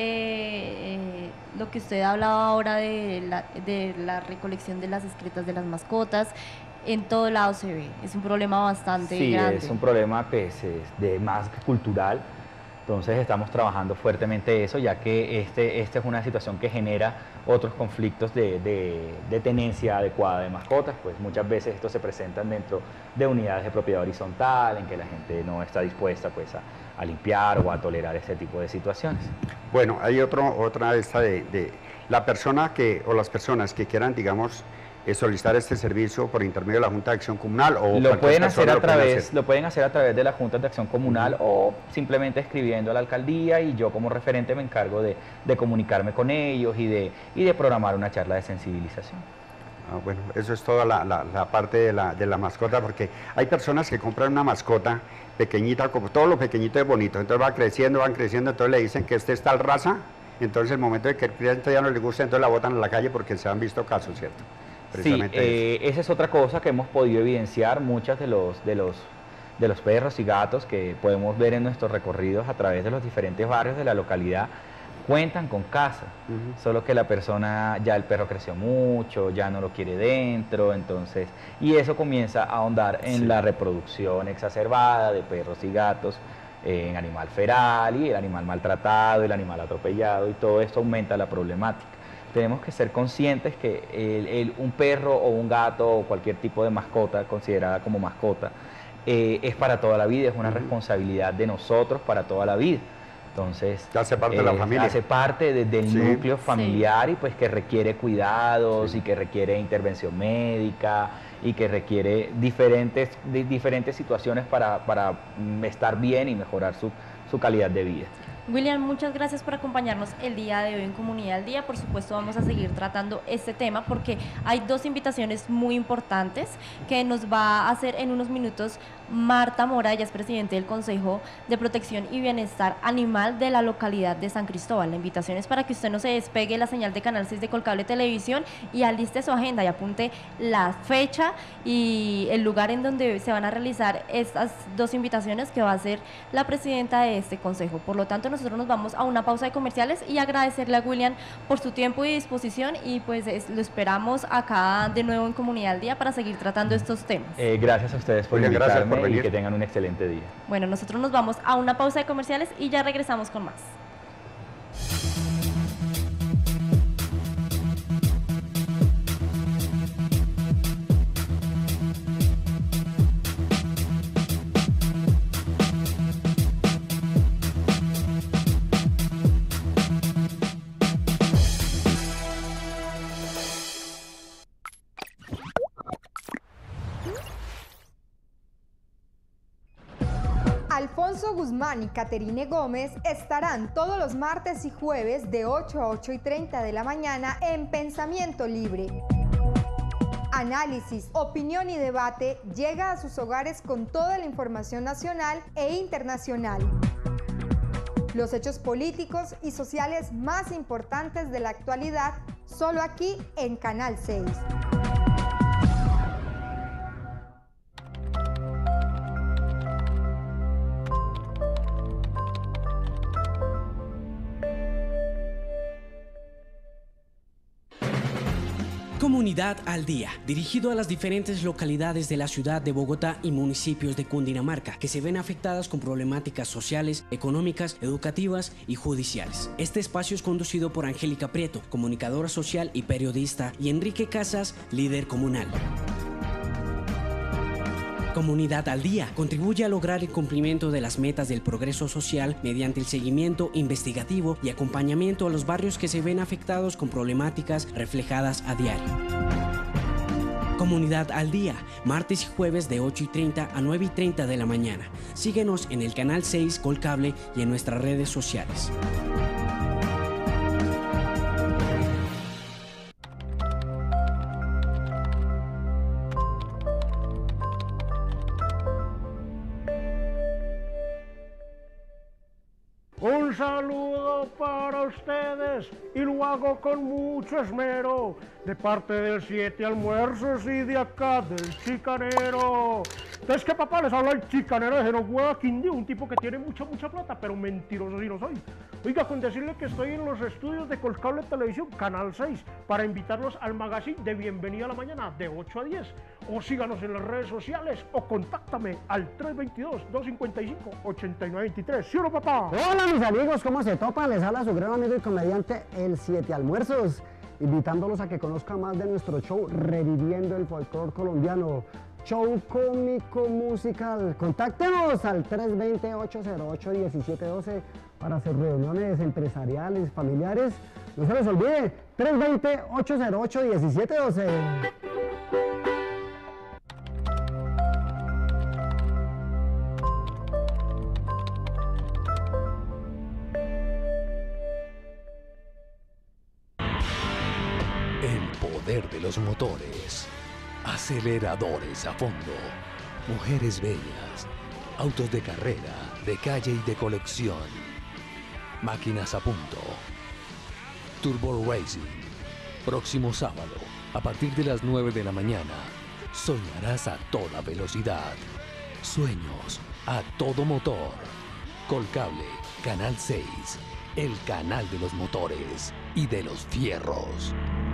eh, lo que usted hablaba ahora de la, de la recolección de las excretas de las mascotas. En todo lado se ve, es un problema bastante sí, grande. Sí, es un problema pues, de más cultural, entonces estamos trabajando fuertemente eso, ya que este, esta es una situación que genera otros conflictos de, de, de tenencia adecuada de mascotas, pues muchas veces estos se presentan dentro de unidades de propiedad horizontal, en que la gente no está dispuesta pues, a, a limpiar o a tolerar este tipo de situaciones. Bueno, hay otro, otra esta de, de la persona que, o las personas que quieran, digamos, solicitar este servicio por intermedio de la Junta de Acción Comunal o lo pueden hacer a lo pueden través hacer. lo pueden hacer a través de la Junta de Acción Comunal uh-huh. o simplemente escribiendo a la alcaldía, y yo como referente me encargo de, de comunicarme con ellos y de, y de programar una charla de sensibilización. Ah, bueno, eso es toda la, la, la parte de la, de la mascota, porque hay personas que compran una mascota pequeñita, como todo lo pequeñito es bonito, entonces va creciendo, van creciendo, entonces le dicen que este es tal raza, entonces el momento de que el cliente ya no le gusta, entonces la botan a la calle, porque se han visto casos, ¿cierto? Sí, eh, esa es otra cosa que hemos podido evidenciar, muchas de los, de, los, de los perros y gatos que podemos ver en nuestros recorridos a través de los diferentes barrios de la localidad cuentan con casa, uh-huh. solo que la persona, ya el perro creció mucho, ya no lo quiere dentro, entonces, y eso comienza a ahondar en sí. la reproducción exacerbada de perros y gatos, eh, en animal feral y el animal maltratado, el animal atropellado, y todo esto aumenta la problemática. Tenemos que ser conscientes que el, el, un perro o un gato o cualquier tipo de mascota considerada como mascota eh, es para toda la vida, es una uh-huh. responsabilidad de nosotros para toda la vida. Entonces, hace parte eh, de la familia. Hace parte de, del sí. núcleo familiar sí. y pues que requiere cuidados sí. y que requiere intervención médica y que requiere diferentes, de, diferentes situaciones para, para estar bien y mejorar su, su calidad de vida. William, muchas gracias por acompañarnos el día de hoy en Comunidad al Día. Por supuesto, vamos a seguir tratando este tema porque hay dos invitaciones muy importantes que nos va a hacer en unos minutos Marta Mora. Ella es presidente del Consejo de Protección y Bienestar Animal de la localidad de San Cristóbal. La invitación es para que usted no se despegue la señal de Canal seis de Colcable Televisión y aliste su agenda y apunte la fecha y el lugar en donde se van a realizar estas dos invitaciones que va a ser la presidenta de este consejo. Por lo tanto, nosotros nos vamos a una pausa de comerciales y agradecerle a William por su tiempo y disposición, y pues es, lo esperamos acá de nuevo en Comunidad al Día para seguir tratando estos temas. Eh, gracias a ustedes por William, invitarme por y que tengan un excelente día. Bueno, nosotros nos vamos a una pausa de comerciales y ya regresamos con más. Alfonso Guzmán y Caterine Gómez estarán todos los martes y jueves de ocho a ocho y treinta de la mañana en Pensamiento Libre. Análisis, opinión y debate llega a sus hogares con toda la información nacional e internacional. Los hechos políticos y sociales más importantes de la actualidad, solo aquí en Canal seis. Comunidad al Día, dirigido a las diferentes localidades de la ciudad de Bogotá y municipios de Cundinamarca que se ven afectadas con problemáticas sociales, económicas, educativas y judiciales. Este espacio es conducido por Angélica Prieto, comunicadora social y periodista, y Enrique Casas, líder comunal. Comunidad al Día contribuye a lograr el cumplimiento de las metas del progreso social mediante el seguimiento investigativo y acompañamiento a los barrios que se ven afectados con problemáticas reflejadas a diario. Comunidad al Día, martes y jueves de ocho y treinta a nueve y treinta de la mañana. Síguenos en el canal seis Colcable y en nuestras redes sociales. Un saludo para ustedes y lo hago con mucho esmero, de parte del Siete Almuerzos y de acá del Chicanero. Entonces, ¿qué papá? Les habla el Chicanero de Genohueva Quindío, un tipo que tiene mucha, mucha plata, pero mentiroso sí no soy. Oiga, con decirle que estoy en los estudios de Colcable Televisión, Canal seis, para invitarlos al magazine de Bienvenida a la Mañana, de ocho a diez. O síganos en las redes sociales, o contáctame al tres dos dos, dos cinco cinco, ocho nueve dos tres. ¿Sí o no, papá? Hola, mis amigos, ¿cómo se topan? Les habla su gran amigo y comediante El Siete Almuerzos, invitándolos a que conozcan más de nuestro show Reviviendo el Folclor Colombiano, show cómico musical. Contáctenos al tres dos cero, ocho cero ocho, uno siete uno dos para sus reuniones empresariales, familiares. No se les olvide, tres dos cero, ocho cero ocho, uno siete uno dos. De los motores, aceleradores a fondo, mujeres bellas, autos de carrera, de calle y de colección, máquinas a punto. Turbo Racing, próximo sábado, a partir de las nueve de la mañana, soñarás a toda velocidad, sueños a todo motor. Colcable, Canal seis, el canal de los motores y de los fierros.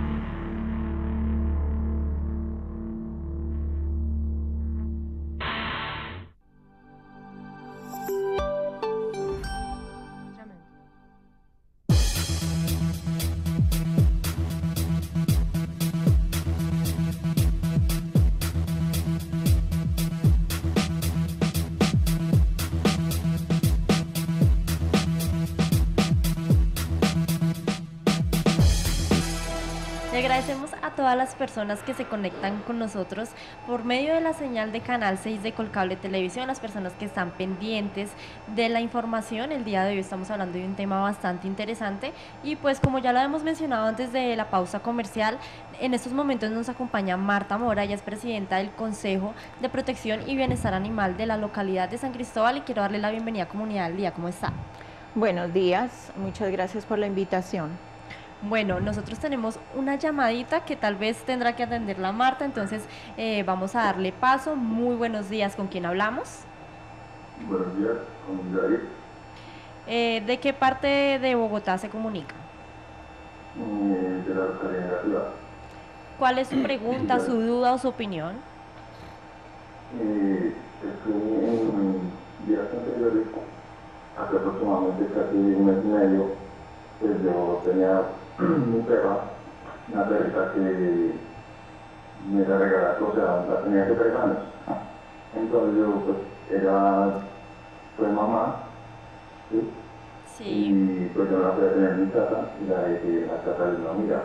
Le agradecemos a todas las personas que se conectan con nosotros por medio de la señal de Canal seis de Colcable Televisión, las personas que están pendientes de la información. El día de hoy estamos hablando de un tema bastante interesante y pues como ya lo hemos mencionado antes de la pausa comercial, en estos momentos nos acompaña Marta Mora, ella es presidenta del Consejo de Protección y Bienestar Animal de la localidad de San Cristóbal y quiero darle la bienvenida a Comunidad al Día. ¿Cómo está? Buenos días, muchas gracias por la invitación. Bueno, nosotros tenemos una llamadita que tal vez tendrá que atender la Marta, entonces eh, vamos a darle paso. Muy buenos días, ¿con quién hablamos? Buenos días, con David. Eh, ¿De qué parte de Bogotá se comunica? Eh, de la localidad de la ciudad. ¿Cuál es su pregunta, su duda o su opinión? Eh, estuve en días anteriores, hace aproximadamente casi un mes y medio, pues yo tenía mi perra, una perrita que me la regalaron, o sea, la tenía hace tres años. Entonces yo, pues, era, fue mamá, ¿sí? Sí. Y pues yo la fui a tener en mi casa y la dejé en la casa de una amiga.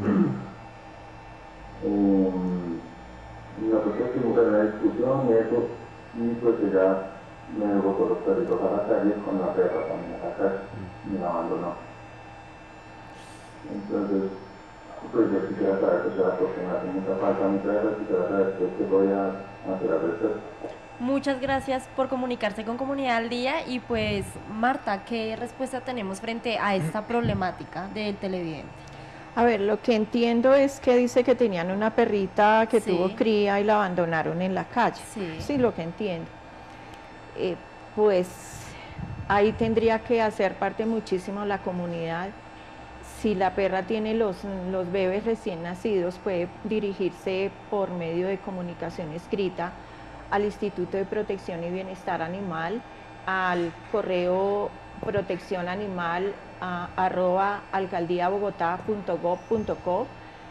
Um, y nosotros tuvimos una discusión y eso, y pues ella me botó los perritos a la calle con la perra también a la calle y me abandonó. Entonces, pues yo quisiera saber, pues, porque me hace mucha falta mi perra, quisiera saber pues, qué voy a hacer al respecto. Muchas gracias por comunicarse con Comunidad al Día y pues Marta, ¿qué respuesta tenemos frente a esta problemática del televidente? A ver, lo que entiendo es que dice que tenían una perrita que Sí. tuvo cría y la abandonaron en la calle. Sí. Sí, lo que entiendo. Eh, pues ahí tendría que hacer parte muchísimo la comunidad. si la perra tiene los, los bebés recién nacidos, puede dirigirse por medio de comunicación escrita al Instituto de Protección y Bienestar Animal, al correo protección animal a, arroba alcaldiabogotá punto gob punto co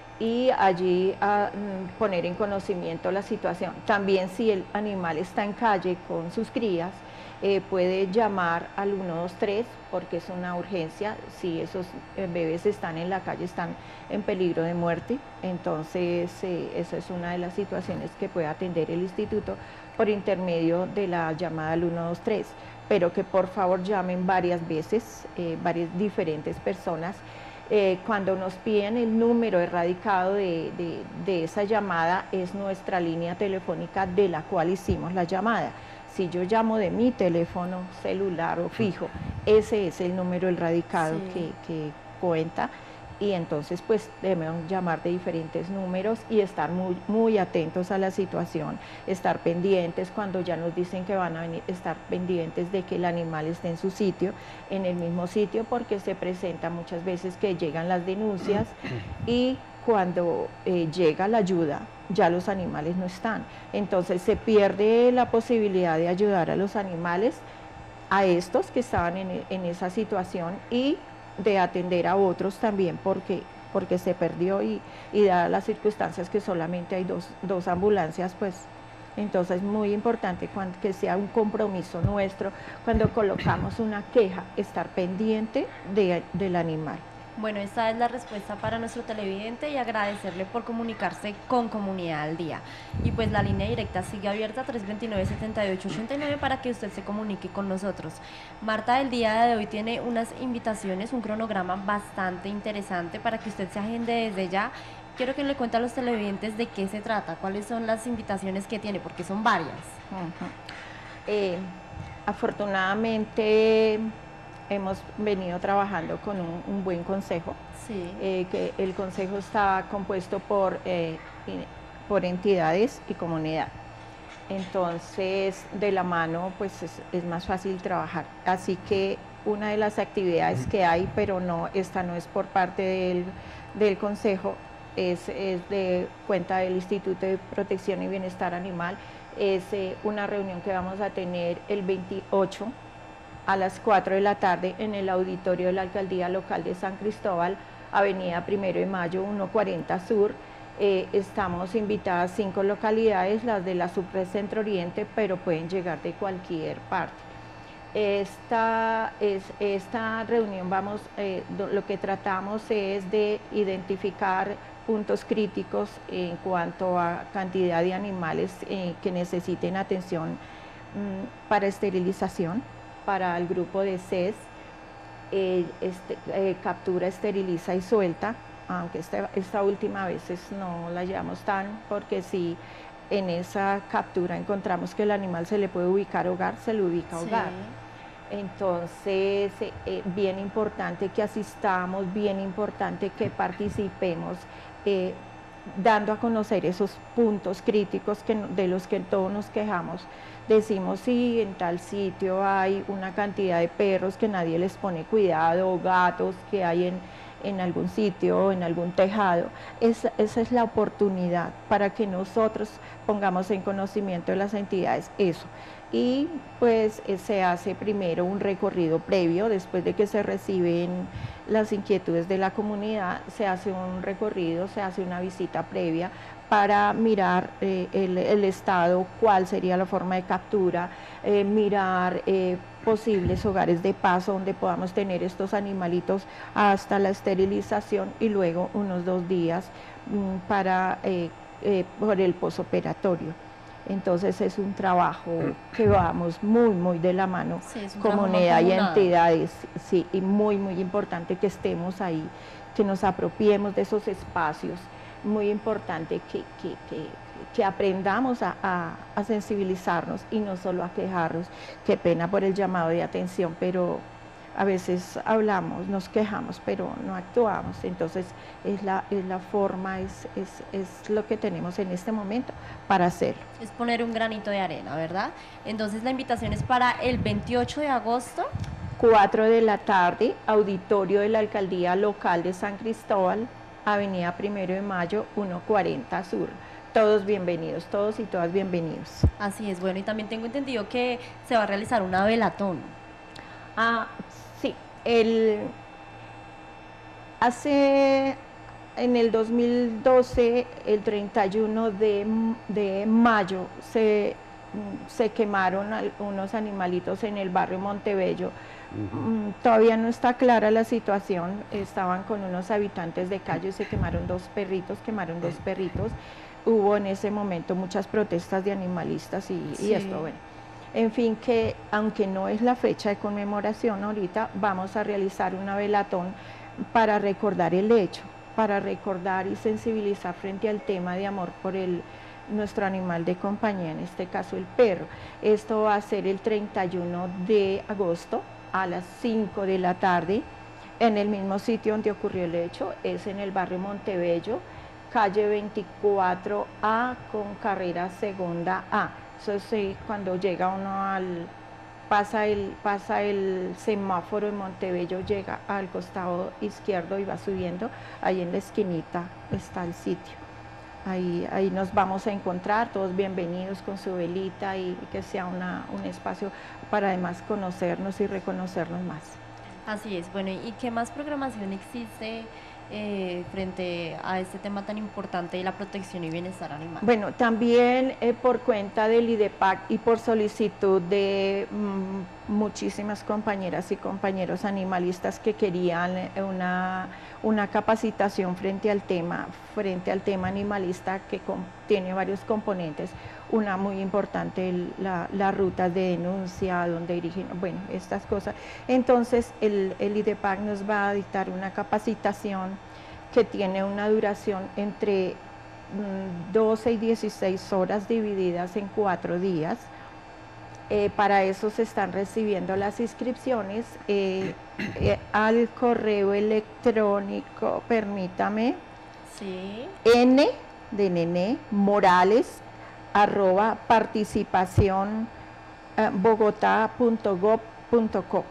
y allí a, mm, poner en conocimiento la situación. También si el animal está en calle con sus crías, eh, puede llamar al uno dos tres porque es una urgencia. Si esos eh, bebés están en la calle, están en peligro de muerte, entonces eh, esa es una de las situaciones que puede atender el instituto por intermedio de la llamada al uno dos tres, pero que por favor llamen varias veces, eh, varias diferentes personas. Eh, cuando nos piden el número erradicado de, de, de esa llamada, es nuestra línea telefónica de la cual hicimos la llamada. Si yo llamo de mi teléfono celular o fijo, ese es el número erradicado sí. que, que cuenta, y entonces pues debemos llamar de diferentes números y estar muy, muy atentos a la situación, estar pendientes cuando ya nos dicen que van a venir, estar pendientes de que el animal esté en su sitio, en el mismo sitio, porque se presenta muchas veces que llegan las denuncias y cuando eh, llega la ayuda ya los animales no están, entonces se pierde la posibilidad de ayudar a los animales, a estos que estaban en, en esa situación, y de atender a otros también porque, porque se perdió y, y dadas las circunstancias que solamente hay dos, dos ambulancias, pues entonces es muy importante cuando, que sea un compromiso nuestro cuando colocamos una queja, estar pendiente de, del animal. Bueno, esta es la respuesta para nuestro televidente y agradecerle por comunicarse con Comunidad al Día. Y pues la línea directa sigue abierta, tres dos nueve, siete ocho ocho nueve, para que usted se comunique con nosotros. Marta, el día de hoy tiene unas invitaciones, un cronograma bastante interesante para que usted se agende desde ya. Quiero que le cuente a los televidentes de qué se trata, cuáles son las invitaciones que tiene, porque son varias. Uh-huh. eh, afortunadamente hemos venido trabajando con un, un buen consejo, sí. eh, que el consejo está compuesto por, eh, por entidades y comunidad. Entonces, de la mano, pues es, es más fácil trabajar. Así que una de las actividades que hay, pero no, esta no es por parte del, del consejo, es, es de cuenta del Instituto de Protección y Bienestar Animal, es eh, una reunión que vamos a tener el veintiocho a las cuatro de la tarde en el auditorio de la Alcaldía Local de San Cristóbal, Avenida Primero de Mayo, ciento cuarenta Sur. Eh, estamos invitadas cinco localidades, las de la Subred Centro Oriente, pero pueden llegar de cualquier parte. Esta, es, esta reunión vamos, eh, lo que tratamos es de identificar puntos críticos en cuanto a cantidad de animales eh, que necesiten atención mmm, para esterilización, para el grupo de C E S, eh, este, eh, captura, esteriliza y suelta, aunque esta, esta última vez no la llevamos tan, porque si en esa captura encontramos que el animal se le puede ubicar hogar, se le ubica hogar. Sí. Entonces, eh, bien importante que asistamos, bien importante que participemos, eh, dando a conocer esos puntos críticos que, de los que todos nos quejamos. Decimos si sí, en tal sitio hay una cantidad de perros que nadie les pone cuidado, o gatos que hay en, en algún sitio o en algún tejado. Esa, esa es la oportunidad para que nosotros pongamos en conocimiento de las entidades eso. Y pues se hace primero un recorrido previo, después de que se reciben las inquietudes de la comunidad, se hace un recorrido, se hace una visita previa para mirar eh, el, el estado, cuál sería la forma de captura, eh, mirar eh, posibles hogares de paso donde podamos tener estos animalitos hasta la esterilización y luego unos dos días mmm, para eh, eh, por el posoperatorio. Entonces es un trabajo que vamos muy, muy de la mano, sí, comunidad y entidades, sí, y muy, muy importante que estemos ahí, que nos apropiemos de esos espacios, muy importante que, que, que, que aprendamos a, a, a sensibilizarnos y no solo a quejarnos. Qué pena por el llamado de atención, pero a veces hablamos, nos quejamos, pero no actuamos. Entonces es la, es la forma, es, es, es lo que tenemos en este momento para hacerlo. Es poner un granito de arena, ¿verdad? Entonces la invitación es para el veintiocho de agosto. cuatro de la tarde, auditorio de la Alcaldía Local de San Cristóbal, Avenida Primero de Mayo, ciento cuarenta Sur. Todos bienvenidos, todos y todas bienvenidos. Así es, bueno, y también tengo entendido que se va a realizar una velatón. Ah, sí, el, hace, en el dos mil doce, el treinta y uno de mayo, se, se quemaron unos animalitos en el barrio Montebello. Uh-huh. Todavía no está clara la situación, estaban con unos habitantes de calle y se quemaron dos perritos, quemaron dos perritos. Hubo en ese momento muchas protestas de animalistas y, sí. y esto, bueno. En fin, que aunque no es la fecha de conmemoración ahorita, vamos a realizar una velatón para recordar el hecho, para recordar y sensibilizar frente al tema de amor por el, nuestro animal de compañía, en este caso el perro. Esto va a ser el treinta y uno de agosto a las cinco de la tarde, en el mismo sitio donde ocurrió el hecho, es en el barrio Montebello, calle veinticuatro A con carrera segunda A. Eso sí, cuando llega uno al, pasa el, pasa el semáforo en Montebello, llega al costado izquierdo y va subiendo, ahí en la esquinita está el sitio. Ahí, ahí nos vamos a encontrar, todos bienvenidos con su velita y que sea una, un espacio para además conocernos y reconocernos más. Así es, bueno, ¿y qué más programación existe Eh, frente a este tema tan importante de la protección y bienestar animal? Bueno, también eh, por cuenta del IDEPAC y por solicitud de mm, muchísimas compañeras y compañeros animalistas que querían una, una capacitación frente al tema, frente al tema animalista que con, tiene varios componentes, una muy importante, el, la, las rutas de denuncia, donde dirigen, bueno, estas cosas. Entonces el, el IDEPAC nos va a dictar una capacitación que tiene una duración entre mm, doce y dieciséis horas divididas en cuatro días. Eh, para eso se están recibiendo las inscripciones eh, eh, al correo electrónico, permítame, sí. N de nene, Morales, arroba participación eh, bogotá punto gob punto co.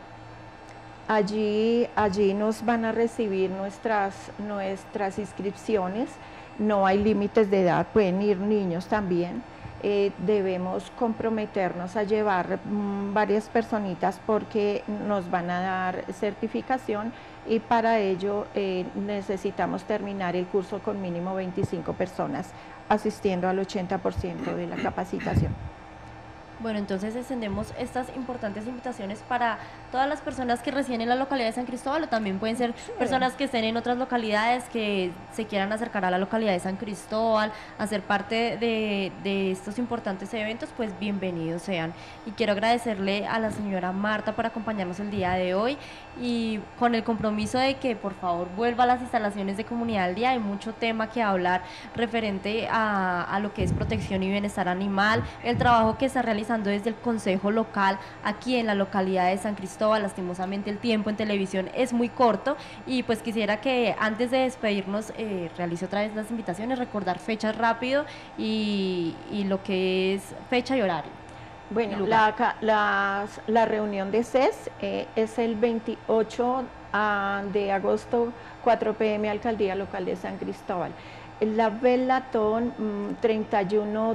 Allí, allí nos van a recibir nuestras, nuestras inscripciones, no hay límites de edad, pueden ir niños también. Eh, debemos comprometernos a llevar mmm, varias personitas porque nos van a dar certificación y para ello eh, necesitamos terminar el curso con mínimo veinticinco personas asistiendo al ochenta por ciento de la capacitación. Bueno, entonces extendemos estas importantes invitaciones para todas las personas que residen en la localidad de San Cristóbal o también pueden ser sí. personas que estén en otras localidades que se quieran acercar a la localidad de San Cristóbal, a ser parte de, de estos importantes eventos, pues bienvenidos sean. Y quiero agradecerle a la señora Marta por acompañarnos el día de hoy y con el compromiso de que por favor vuelva a las instalaciones de Comunidad al Día. Hay mucho tema que hablar referente a, a lo que es protección y bienestar animal, el trabajo que está realizando desde el Consejo Local aquí en la localidad de San Cristóbal. Lastimosamente el tiempo en televisión es muy corto y pues quisiera que antes de despedirnos eh, realice otra vez las invitaciones, recordar fechas rápido y, y lo que es fecha y horario. Bueno, la, la, la reunión de C E S eh, es el veintiocho de agosto, cuatro p m Alcaldía Local de San Cristóbal. La velatón mmm, treinta y uno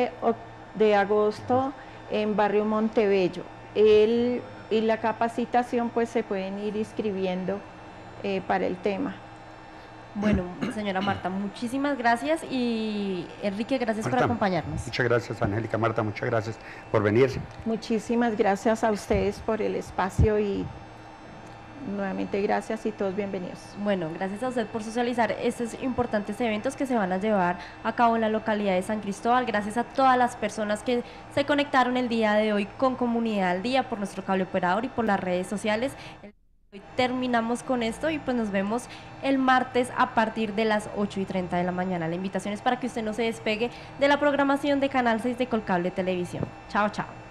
de agosto en barrio Montebello. El, y la capacitación pues se pueden ir inscribiendo eh, para el tema. Bueno, señora Marta, muchísimas gracias y Enrique, gracias Marta, por acompañarnos. Muchas gracias, Angélica. Marta, muchas gracias por venir. Muchísimas gracias a ustedes por el espacio y nuevamente gracias y todos bienvenidos. Bueno, gracias a usted por socializar estos importantes eventos que se van a llevar a cabo en la localidad de San Cristóbal. Gracias a todas las personas que se conectaron el día de hoy con Comunidad al Día por nuestro cable operador y por las redes sociales. Hoy terminamos con esto y pues nos vemos el martes a partir de las ocho y treinta de la mañana. La invitación es para que usted no se despegue de la programación de Canal seis de Colcable Televisión. Chao, chao.